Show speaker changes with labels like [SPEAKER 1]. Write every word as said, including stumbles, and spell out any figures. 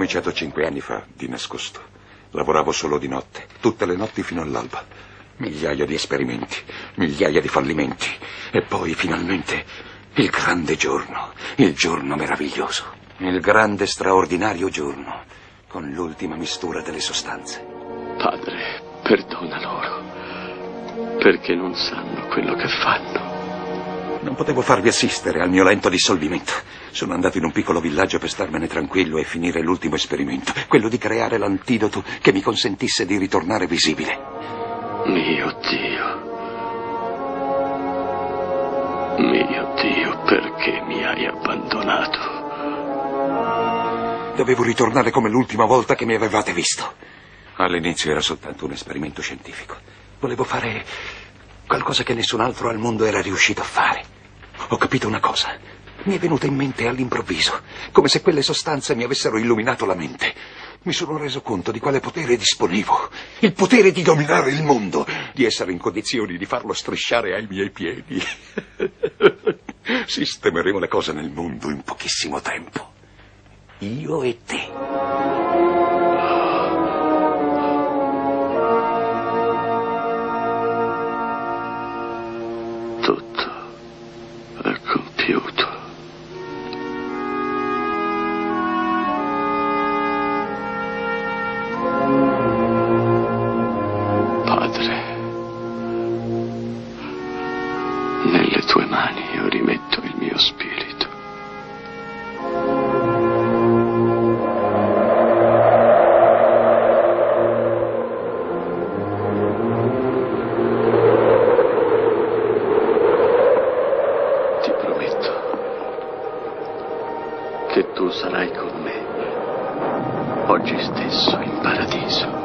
[SPEAKER 1] cominciato cinque anni fa, di nascosto. Lavoravo solo di notte, tutte le notti fino all'alba. Migliaia di esperimenti, migliaia di fallimenti. E poi, finalmente, il grande giorno, il giorno meraviglioso. Il grande, straordinario giorno, con l'ultima mistura delle sostanze.
[SPEAKER 2] Padre, perdona loro, perché non sanno quello che fanno.
[SPEAKER 1] Non potevo farvi assistere al mio lento dissolvimento. Sono andato in un piccolo villaggio per starmene tranquillo e finire l'ultimo esperimento, quello di creare l'antidoto che mi consentisse di ritornare visibile.
[SPEAKER 2] Mio Dio. Mio Dio, perché mi hai abbandonato?
[SPEAKER 1] Dovevo ritornare come l'ultima volta che mi avevate visto. All'inizio era soltanto un esperimento scientifico. Volevo fare qualcosa che nessun altro al mondo era riuscito a fare. Ho capito una cosa. Mi è venuta in mente all'improvviso, come se quelle sostanze mi avessero illuminato la mente. Mi sono reso conto di quale potere disponevo. Il potere di dominare il mondo, di essere in condizioni di farlo strisciare ai miei piedi. Sistemeremo le cose nel mondo in pochissimo tempo. Io e te.
[SPEAKER 2] Nelle tue mani io rimetto il mio spirito. Ti prometto che tu sarai con me oggi stesso in paradiso.